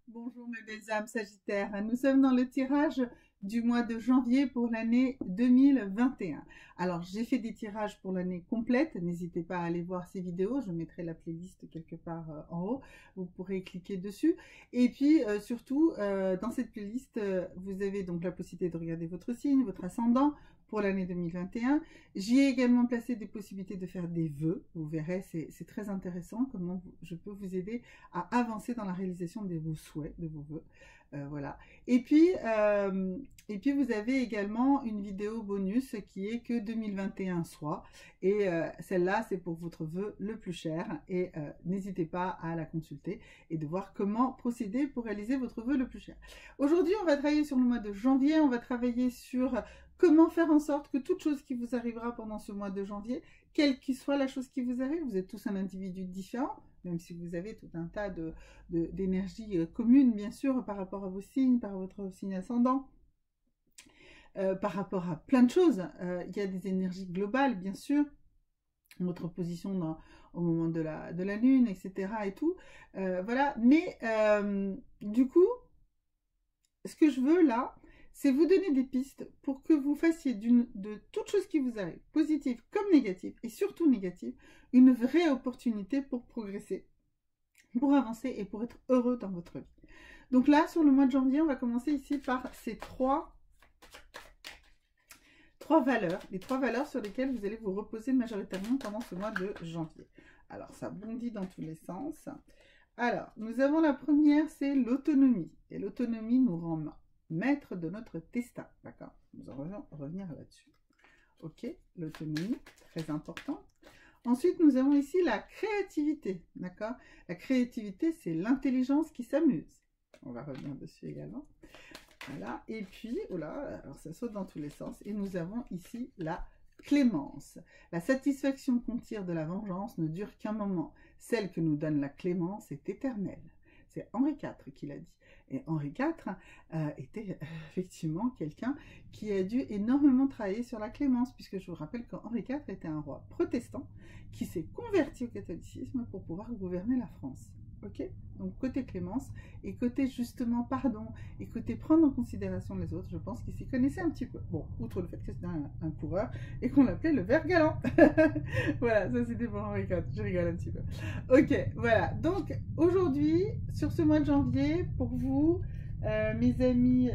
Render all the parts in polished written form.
Bonjour mes belles âmes sagittaires, nous sommes dans le tirage du mois de janvier pour l'année 2021. Alors j'ai fait des tirages pour l'année complète, n'hésitez pas à aller voir ces vidéos, je mettrai la playlist quelque part en haut, vous pourrez cliquer dessus. Et puis surtout dans cette playlist, vous avez donc la possibilité de regarder votre signe, votre ascendant pour l'année 2021. J'y ai également placé des possibilités de faire des vœux, vous verrez c'est très intéressant comment je peux vous aider à avancer dans la réalisation de vos souhaits, de vos vœux. Voilà. Et puis vous avez également une vidéo bonus qui est que 2021 soit. Et celle-là, c'est pour votre vœu le plus cher. Et n'hésitez pas à la consulter et de voir comment procéder pour réaliser votre vœu le plus cher. Aujourd'hui, on va travailler sur le mois de janvier. On va travailler sur comment faire en sorte que toute chose qui vous arrivera pendant ce mois de janvier, quelle que soit la chose qui vous arrive, vous êtes tous un individu différent, même si vous avez tout un tas d'énergies communes, bien sûr, par rapport à vos signes, par votre signe ascendant, par rapport à plein de choses. Il y a des énergies globales, bien sûr, votre position au moment de la lune, etc. et tout. Voilà, mais du coup, ce que je veux là, c'est vous donner des pistes pour que vous fassiez de toute chose qui vous arrive, positive comme négative, et surtout négative, une vraie opportunité pour progresser, pour avancer et pour être heureux dans votre vie. Donc là, sur le mois de janvier, on va commencer ici par ces trois valeurs, les trois valeurs sur lesquelles vous allez vous reposer majoritairement pendant ce mois de janvier. Alors, ça bondit dans tous les sens. Alors, nous avons la première, c'est l'autonomie. Et l'autonomie nous rend maître de notre destin. D'accord? Nous allons revenir là-dessus. Ok, l'autonomie, très important. Ensuite, nous avons ici la créativité. D'accord? La créativité, c'est l'intelligence qui s'amuse. On va revenir dessus également. Voilà, et puis, oh là, alors ça saute dans tous les sens. Et nous avons ici la clémence. La satisfaction qu'on tire de la vengeance ne dure qu'un moment. Celle que nous donne la clémence est éternelle. C'est Henri IV qui l'a dit. Et Henri IV était effectivement quelqu'un qui a dû énormément travailler sur la clémence, puisque je vous rappelle qu'Henri IV était un roi protestant qui s'est converti au catholicisme pour pouvoir gouverner la France. Ok? Donc côté clémence et côté justement pardon et côté prendre en considération les autres, je pense qu'il s'y connaissait un petit peu. Bon, outre le fait que c'était un coureur et qu'on l'appelait le ver galant. Voilà, ça c'était pour Henri IV, je rigole un petit peu. Ok, voilà. Donc aujourd'hui, sur ce mois de janvier, pour vous, mes amis,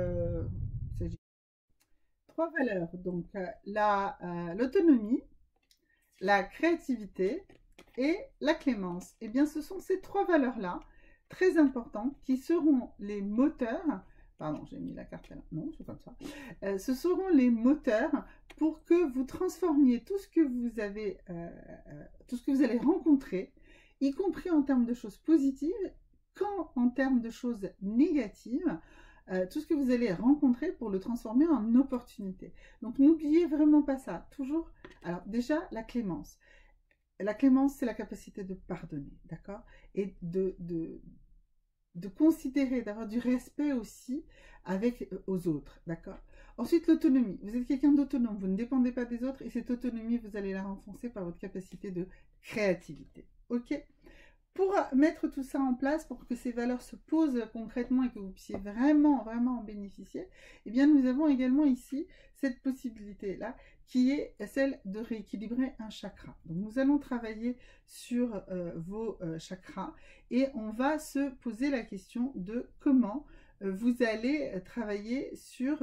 trois valeurs. Donc l'autonomie, la créativité et la clémence. Et bien, ce sont ces trois valeurs-là, très importantes, qui seront les moteurs. Pardon, j'ai mis la carte là. Non, c'est comme ça. Ce seront les moteurs pour que vous transformiez tout ce que vous avez, tout ce que vous allez rencontrer, y compris en termes de choses positives, quand en termes de choses négatives, tout ce que vous allez rencontrer pour le transformer en opportunité. Donc n'oubliez vraiment pas ça. Toujours, alors déjà, la clémence. La clémence, c'est la capacité de pardonner, d'accord? Et de considérer, d'avoir du respect aussi avec aux autres, d'accord? Ensuite, l'autonomie. Vous êtes quelqu'un d'autonome, vous ne dépendez pas des autres et cette autonomie, vous allez la renforcer par votre capacité de créativité, ok? Pour mettre tout ça en place, pour que ces valeurs se posent concrètement et que vous puissiez vraiment en bénéficier, eh bien nous avons également ici cette possibilité-là qui est celle de rééquilibrer un chakra. Donc nous allons travailler sur vos chakras et on va se poser la question de comment vous allez travailler sur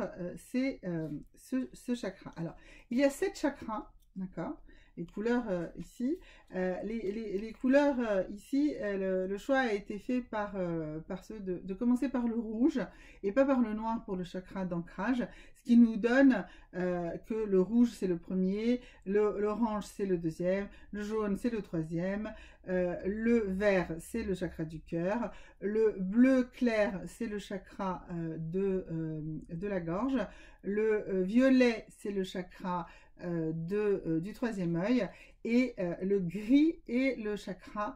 ce chakra. Alors, il y a 7 chakras, d'accord? Les couleurs ici. Les couleurs ici, le choix a été fait par ceux de commencer par le rouge et pas par le noir pour le chakra d'ancrage, ce qui nous donne que le rouge c'est le premier, l'orange c'est le deuxième, le jaune c'est le troisième, le vert c'est le chakra du cœur, le bleu clair c'est le chakra de la gorge, le violet c'est le chakra du troisième œil et le gris est le chakra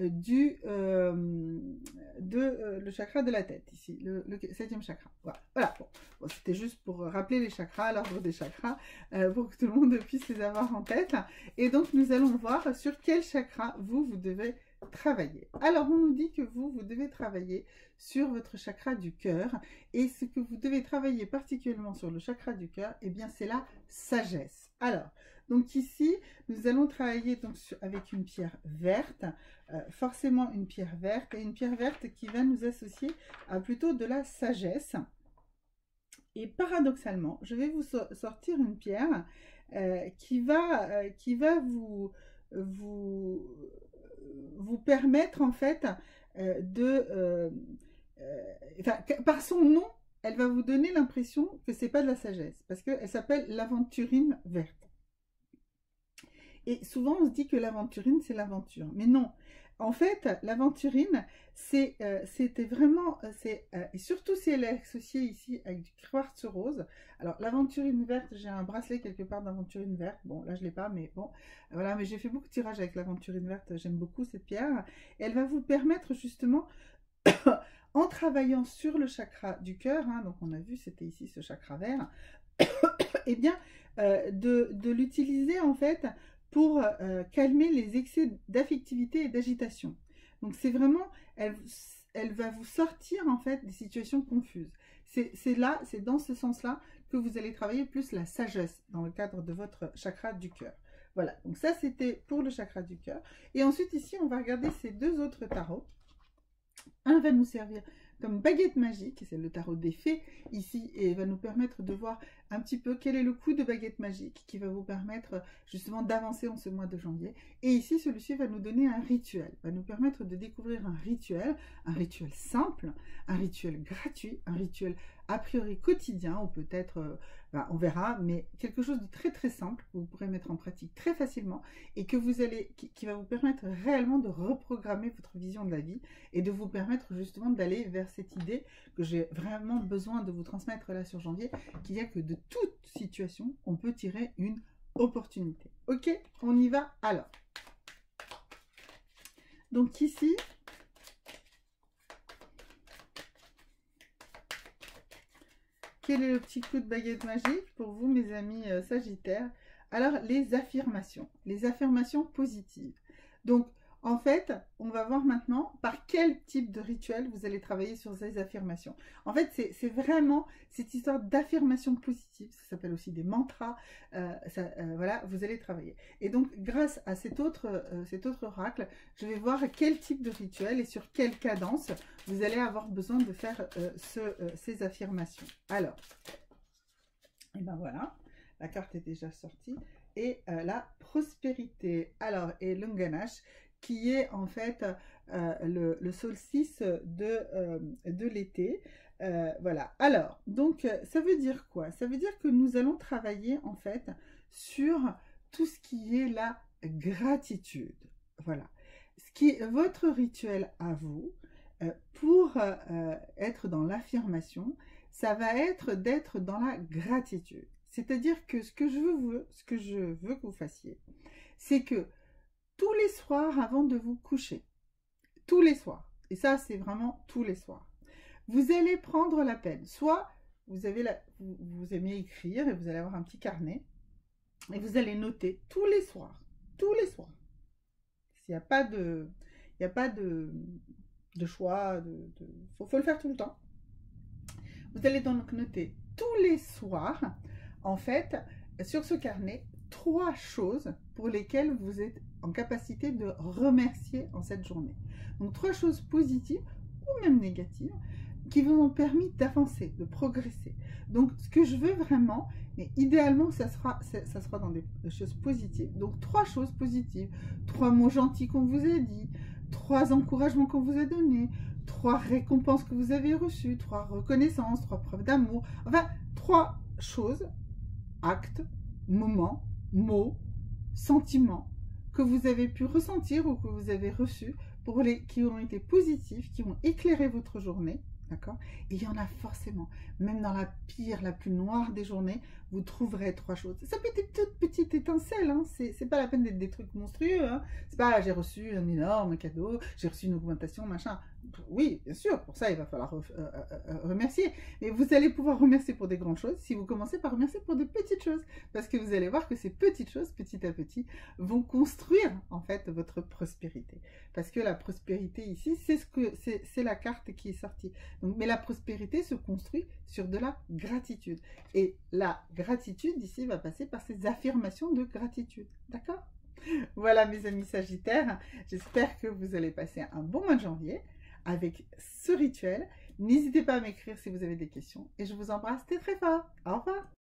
le chakra de la tête ici, le 7e chakra. Voilà. Bon, c'était juste pour rappeler les chakras, l'ordre des chakras, pour que tout le monde puisse les avoir en tête. Et donc nous allons voir sur quel chakra vous devez travailler. Alors, on nous dit que vous devez travailler sur votre chakra du cœur. Et ce que vous devez travailler particulièrement sur le chakra du cœur, eh bien, c'est la sagesse. Alors, donc ici, nous allons travailler donc avec une pierre verte, forcément une pierre verte, et une pierre verte qui va nous associer à plutôt de la sagesse. Et paradoxalement, je vais vous sortir une pierre qui va vous permettre en fait par son nom, elle va vous donner l'impression que c'est pas de la sagesse, parce qu'elle s'appelle l'aventurine verte. Et souvent on se dit que l'aventurine c'est l'aventure, mais non. En fait, l'aventurine, c'était vraiment, et surtout si elle est associée ici avec du quartz rose. Alors, l'aventurine verte, j'ai un bracelet quelque part d'aventurine verte. Bon, là, je ne l'ai pas, mais bon, voilà. Mais j'ai fait beaucoup de tirages avec l'aventurine verte. J'aime beaucoup cette pierre. Et elle va vous permettre justement, en travaillant sur le chakra du cœur, hein, donc on a vu, c'était ici ce chakra vert, eh bien, de l'utiliser en fait pour calmer les excès d'affectivité et d'agitation. Donc c'est vraiment, elle va vous sortir en fait des situations confuses. C'est dans ce sens-là que vous allez travailler plus la sagesse dans le cadre de votre chakra du cœur. Voilà, donc ça c'était pour le chakra du cœur. Et ensuite ici, on va regarder ces deux autres tarots. Un va nous servir comme baguette magique, c'est le tarot des fées ici, et va nous permettre de voir un petit peu quel est le coup de baguette magique qui va vous permettre justement d'avancer en ce mois de janvier. Et ici, celui-ci va nous donner un rituel, va nous permettre de découvrir un rituel simple, un rituel gratuit, un rituel a priori quotidien, ou peut-être, on verra, mais quelque chose de très très simple que vous pourrez mettre en pratique très facilement et que qui va vous permettre réellement de reprogrammer votre vision de la vie et de vous permettre justement d'aller vers cette idée que j'ai vraiment besoin de vous transmettre là sur janvier, qu'il y a que de toute situation, on peut tirer une opportunité. Ok, on y va alors. Donc ici, quel est le petit coup de baguette magique pour vous, mes amis Sagittaires? Alors, les affirmations positives. Donc, en fait, on va voir maintenant par quel type de rituel vous allez travailler sur ces affirmations. En fait, c'est vraiment cette histoire d'affirmations positives, ça s'appelle aussi des mantras, voilà, vous allez travailler. Et donc, grâce à cet autre oracle, je vais voir quel type de rituel et sur quelle cadence vous allez avoir besoin de faire ces affirmations. Alors, et ben voilà, la carte est déjà sortie. Et la prospérité. Alors, et l'Unganash, qui est en fait le solstice de l'été. Voilà. Alors, donc, ça veut dire quoi? Ça veut dire que nous allons travailler en fait sur tout ce qui est la gratitude. Voilà. Votre rituel à vous, pour être dans l'affirmation, ça va être d'être dans la gratitude. C'est-à-dire que ce que je veux que vous fassiez, c'est que tous les soirs avant de vous coucher, tous les soirs, et ça c'est vraiment tous les soirs, vous allez prendre la peine, soit vous aimez écrire et vous allez avoir un petit carnet, et vous allez noter tous les soirs, s'il n'y a pas de, choix, faut le faire tout le temps. Vous allez donc noter tous les soirs, en fait, sur ce carnet, 3 choses pour lesquelles vous êtes en capacité de remercier en cette journée. Donc 3 choses positives ou même négatives qui vous ont permis d'avancer, de progresser. Donc ce que je veux vraiment, mais idéalement ça sera dans des choses positives. Donc 3 choses positives, 3 mots gentils qu'on vous a dit, 3 encouragements qu'on vous a donnés, 3 récompenses que vous avez reçues, 3 reconnaissances, 3 preuves d'amour, enfin 3 choses, actes, moments, mots, sentiments que vous avez pu ressentir ou que vous avez reçus qui ont été positifs, qui ont éclairé votre journée, d'accord? Et il y en a forcément, même dans la pire, la plus noire des journées, vous trouverez 3 choses. Ça peut être des toutes petites étincelles, hein? C'est pas la peine d'être des trucs monstrueux, hein? C'est pas j'ai reçu un énorme cadeau, j'ai reçu une augmentation, machin. Oui, bien sûr, pour ça, il va falloir remercier. Et vous allez pouvoir remercier pour des grandes choses si vous commencez par remercier pour des petites choses. Parce que vous allez voir que ces petites choses, petit à petit, vont construire, en fait, votre prospérité. Parce que la prospérité ici, c'est la carte qui est sortie. Donc, mais la prospérité se construit sur de la gratitude. Et la gratitude, ici, va passer par ces affirmations de gratitude. D'accord? Voilà, mes amis Sagittaires. J'espère que vous allez passer un bon mois de janvier avec ce rituel. N'hésitez pas à m'écrire si vous avez des questions et je vous embrasse très très fort. Au revoir.